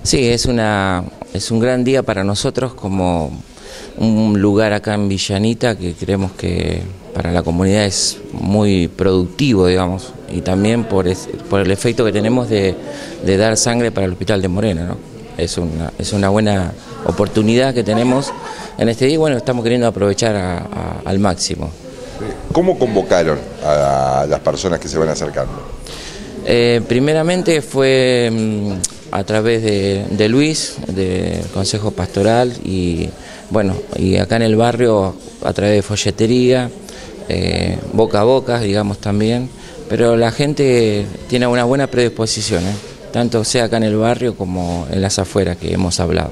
Sí, es un gran día para nosotros como un lugar acá en Villanita que creemos que para la comunidad es muy productivo, digamos, y también por el efecto que tenemos de dar sangre para el Hospital de Moreno, ¿no? Es una buena oportunidad que tenemos en este día y bueno, estamos queriendo aprovechar al máximo. ¿Cómo convocaron a las personas que se van acercando? Primeramente fue a través de Luis, del Consejo Pastoral, y bueno, y acá en el barrio a través de folletería, boca a boca, digamos también, pero la gente tiene una buena predisposición, tanto sea acá en el barrio como en las afueras que hemos hablado.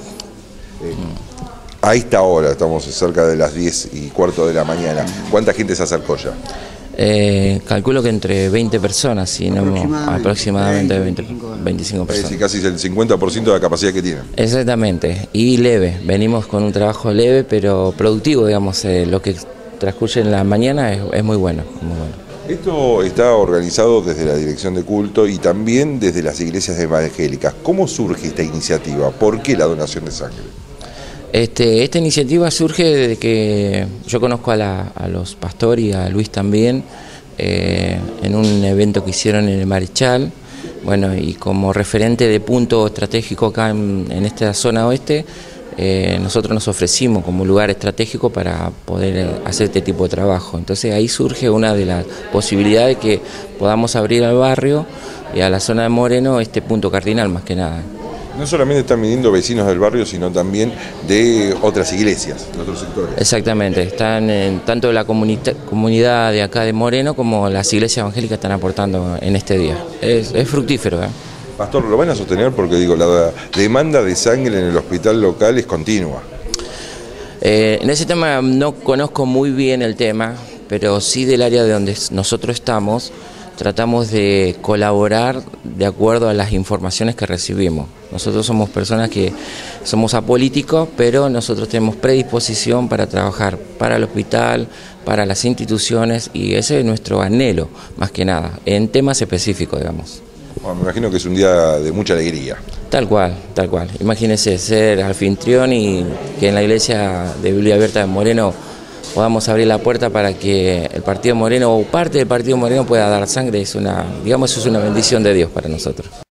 A esta hora, estamos cerca de las 10:15 de la mañana, ¿cuánta gente se acercó ya? Calculo que entre 20 personas, si no aproximadamente 25 personas. Es decir, casi el 50% de la capacidad que tienen. Exactamente, y leve, venimos con un trabajo leve pero productivo, digamos, lo que transcurre en la mañana es muy bueno, muy bueno. Esto está organizado desde la Dirección de Culto y también desde las iglesias evangélicas. ¿Cómo surge esta iniciativa? ¿Por qué la donación de sangre? Esta iniciativa surge de que yo conozco a los pastores y a Luis también en un evento que hicieron en el Marechal, bueno, y como referente de punto estratégico acá en esta zona oeste, nosotros nos ofrecimos como lugar estratégico para poder hacer este tipo de trabajo. Entonces ahí surge una de las posibilidades que podamos abrir al barrio y a la zona de Moreno este punto cardinal más que nada. No solamente están viniendo vecinos del barrio, sino también de otras iglesias, de otros sectores. Exactamente, están tanto la comunidad de acá de Moreno como las iglesias evangélicas están aportando en este día. Es fructífero. Pastor, ¿lo van a sostener? Porque digo, la demanda de sangre en el hospital local es continua. En ese tema no conozco muy bien el tema, pero sí del área de donde nosotros estamos, tratamos de colaborar de acuerdo a las informaciones que recibimos. Nosotros somos personas que somos apolíticos, pero nosotros tenemos predisposición para trabajar para el hospital, para las instituciones, y ese es nuestro anhelo, más que nada, en temas específicos, digamos. Bueno, me imagino que es un día de mucha alegría. Tal cual, tal cual. Imagínense ser anfitrión y que en la iglesia de Biblia Abierta de Moreno podamos abrir la puerta para que el Partido Moreno o parte del Partido Moreno pueda dar sangre. Digamos, eso es una bendición de Dios para nosotros.